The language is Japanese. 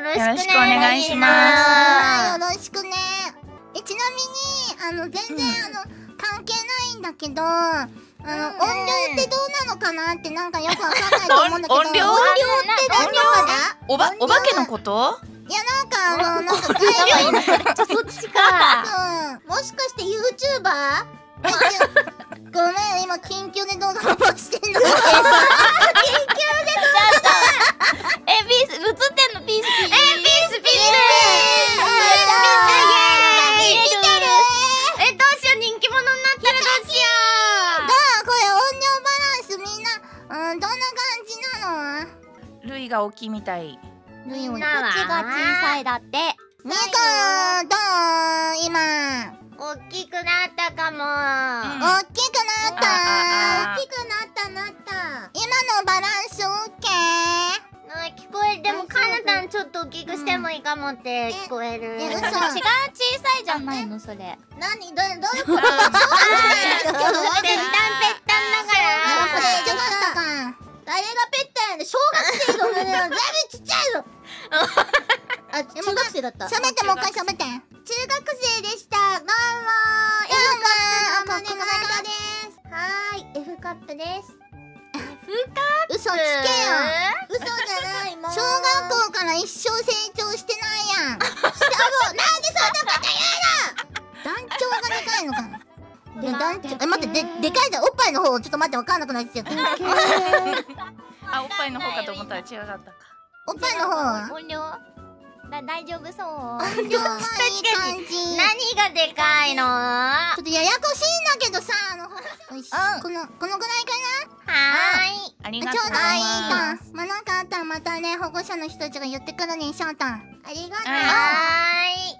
ろしくお願いします。 よろしくね。ちなみに全然関係ないんだけど、音量ってどうなのかなってなんかよくわかんないと思うんだけど。 音量って何かな？ お化けのこと？ いやなんかそっちか。もしかして YouTuber？ ごめん、今緊急で動画をしてんの。緊急で動画。 ピース映ってんの？ピースピース見てる。 どうしよう、人気者になったらどうしよどう？これ音量バランスみんなどんな感じなの？ ルイが大きいみたい。 う。みんなは口が小さいだって。 みかんどう？今大きくなったかも。 大きくなった。大きくなった今のバランス OK？ 聞こえる。でもカナタンちょっと大きくしてもいいかもって聞こえる。 嘘。 違う、小さいじゃないのそれ。 何？どういうこと？ ぺったんぺったんだから。 ちょっとか。誰がペッタンやねん。小学生の胸はだいぶちっちゃいぞ。あ、中学生だった。喋ってもう一回喋って。中学生でした。どうも。F カップのマネガイです。はーい、F カップです。嘘つけよ。嘘じゃないもん。小学校から一生成長してないやん。なんでそんなこと言うの？団長がでかいのかな。団長、待って、でかいじゃん。おっぱいの方ちょっと待って、わかんなくなっちゃった。 あ、おっぱいの方かと思ったら違かったか。 おっぱいの方は音量大丈夫そう。 音量はいい感じ。 何がでかいの？ ちょっとややこしいんだけどさ、よし、このぐらいかな。 はーい。 ありがとうごちょうどいいざいます。 か。まあ、なんかあったらまたね、保護者の人たちが言ってくるね、翔太。ありがとう。